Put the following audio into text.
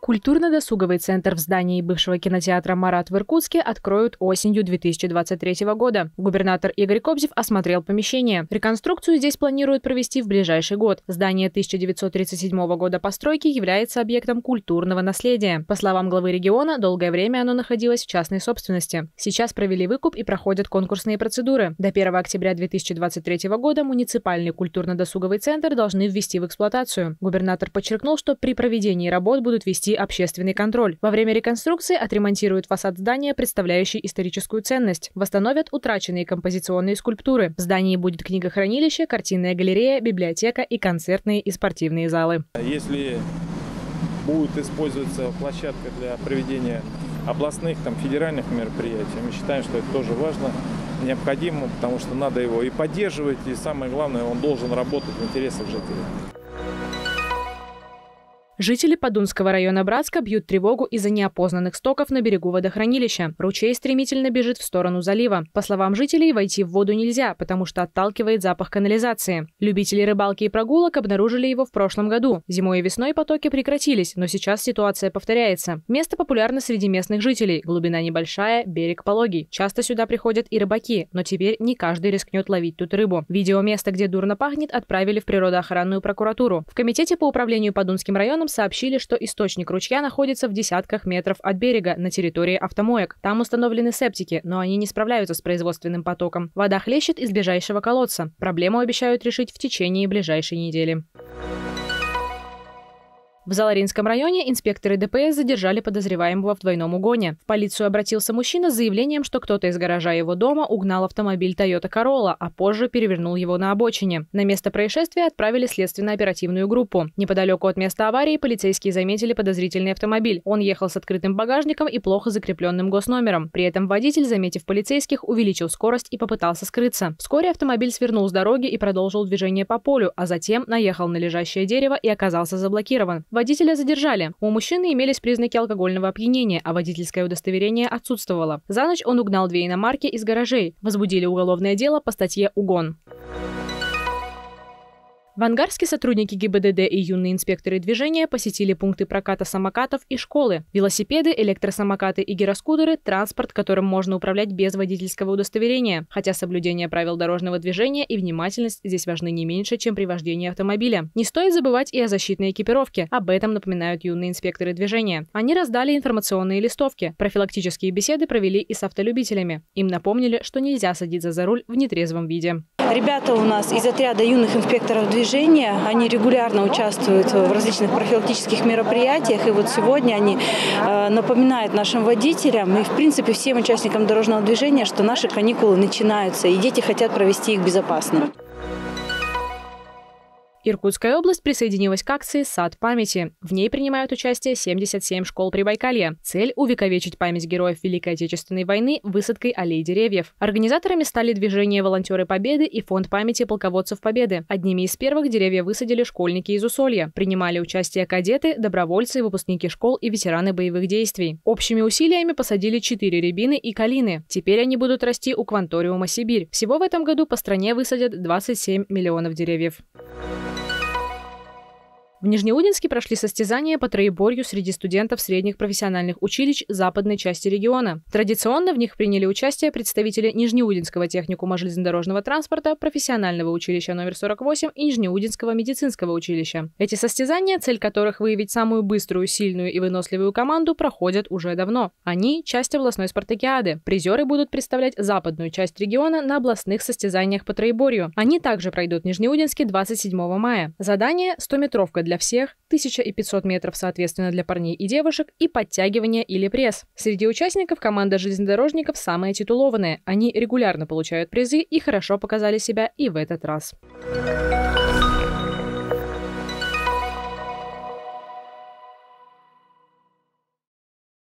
Культурно-досуговый центр в здании бывшего кинотеатра «Марат» в Иркутске откроют осенью 2023 года. Губернатор Игорь Кобзев осмотрел помещение. Реконструкцию здесь планируют провести в ближайший год. Здание 1937 года постройки является объектом культурного наследия. По словам главы региона, долгое время оно находилось в частной собственности. Сейчас провели выкуп и проходят конкурсные процедуры. До 1 октября 2023 года муниципальный культурно-досуговый центр должны ввести в эксплуатацию. Губернатор подчеркнул, что при проведении работ будут вести общественный контроль. Во время реконструкции отремонтируют фасад здания, представляющий историческую ценность. Восстановят утраченные композиционные скульптуры. В здании будет книгохранилище, картинная галерея, библиотека и концертные и спортивные залы. Если будет использоваться площадка для проведения областных, федеральных мероприятий, мы считаем, что это тоже важно, необходимо, потому что надо его и поддерживать, и самое главное, он должен работать в интересах жителей. Жители Подунского района Братска бьют тревогу из-за неопознанных стоков на берегу водохранилища. Ручей стремительно бежит в сторону залива. По словам жителей, войти в воду нельзя, потому что отталкивает запах канализации. Любители рыбалки и прогулок обнаружили его в прошлом году. Зимой и весной потоки прекратились, но сейчас ситуация повторяется. Место популярно среди местных жителей. Глубина небольшая, берег пологий. Часто сюда приходят и рыбаки, но теперь не каждый рискнет ловить тут рыбу. Видео места, где дурно пахнет, отправили в природоохранную прокуратуру. В комитете по управлению Подунским районом сообщили, что источник ручья находится в десятках метров от берега на территории автомоек. Там установлены септики, но они не справляются с производственным потоком. Вода хлещет из ближайшего колодца. Проблему обещают решить в течение ближайшей недели. В Заларинском районе инспекторы ДПС задержали подозреваемого в двойном угоне. В полицию обратился мужчина с заявлением, что кто-то из гаража его дома угнал автомобиль Toyota Corolla, а позже перевернул его на обочине. На место происшествия отправили следственно-оперативную группу. Неподалеку от места аварии полицейские заметили подозрительный автомобиль. Он ехал с открытым багажником и плохо закрепленным госномером. При этом водитель, заметив полицейских, увеличил скорость и попытался скрыться. Вскоре автомобиль свернул с дороги и продолжил движение по полю, а затем наехал на лежащее дерево и оказался заблокирован. Водителя задержали. У мужчины имелись признаки алкогольного опьянения, а водительское удостоверение отсутствовало. За ночь он угнал 2 иномарки из гаражей. Возбудили уголовное дело по статье «Угон». В Ангарске сотрудники ГИБДД и юные инспекторы движения посетили пункты проката самокатов и школы. Велосипеды, электросамокаты и гироскутеры – транспорт, которым можно управлять без водительского удостоверения. Хотя соблюдение правил дорожного движения и внимательность здесь важны не меньше, чем при вождении автомобиля. Не стоит забывать и о защитной экипировке. Об этом напоминают юные инспекторы движения. Они раздали информационные листовки. Профилактические беседы провели и с автолюбителями. Им напомнили, что нельзя садиться за руль в нетрезвом виде. Ребята у нас из отряда юных инспекторов движения, они регулярно участвуют в различных профилактических мероприятиях. И вот сегодня они напоминают нашим водителям и, в принципе, всем участникам дорожного движения, что наши каникулы начинаются, и дети хотят провести их безопасно. Иркутская область присоединилась к акции «Сад памяти». В ней принимают участие 77 школ Прибайкалья. Цель – увековечить память героев Великой Отечественной войны высадкой аллей деревьев. Организаторами стали движение «Волонтеры Победы» и Фонд памяти полководцев Победы. Одними из первых деревья высадили школьники из Усолья. Принимали участие кадеты, добровольцы, выпускники школ и ветераны боевых действий. Общими усилиями посадили 4 рябины и калины. Теперь они будут расти у кванториума «Сибирь». Всего в этом году по стране высадят 27 миллионов деревьев. В Нижнеудинске прошли состязания по троеборью среди студентов средних профессиональных училищ западной части региона. Традиционно в них приняли участие представители Нижнеудинского техникума железнодорожного транспорта, профессионального училища номер 48 и Нижнеудинского медицинского училища. Эти состязания, цель которых выявить самую быструю, сильную и выносливую команду, проходят уже давно. Они – часть областной спартакиады. Призеры будут представлять западную часть региона на областных состязаниях по троеборью. Они также пройдут в Нижнеудинске 27 мая. Задание – 100-метровка для всех, 1500 метров, соответственно, для парней и девушек, и подтягивание или пресс. Среди участников команда железнодорожников самая титулованная. Они регулярно получают призы и хорошо показали себя и в этот раз.